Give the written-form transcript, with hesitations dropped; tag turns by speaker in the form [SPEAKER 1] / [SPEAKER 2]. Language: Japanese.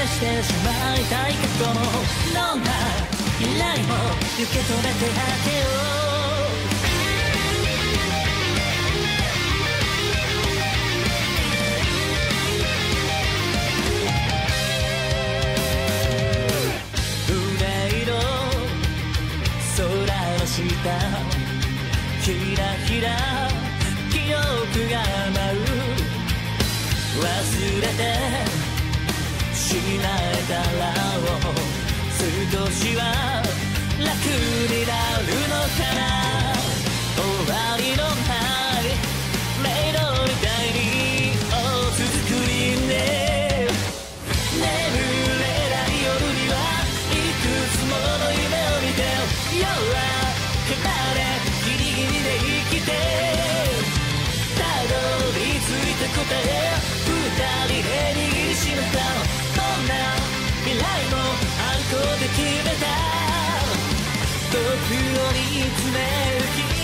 [SPEAKER 1] してしまいたいけども、どんな未来も受け止めてあげよう。憂いの空の下、ひらひら記憶が舞う。忘れてしまえたらを少しは楽になるのかな。終わりのない迷路みたいに続く夢、眠れない夜にはいくつもの夢を見て、夜は離れギリギリで生きて、たどり着いた答え、二人で握りしめた、どんな未来もあんこで決めた。僕を見つめる君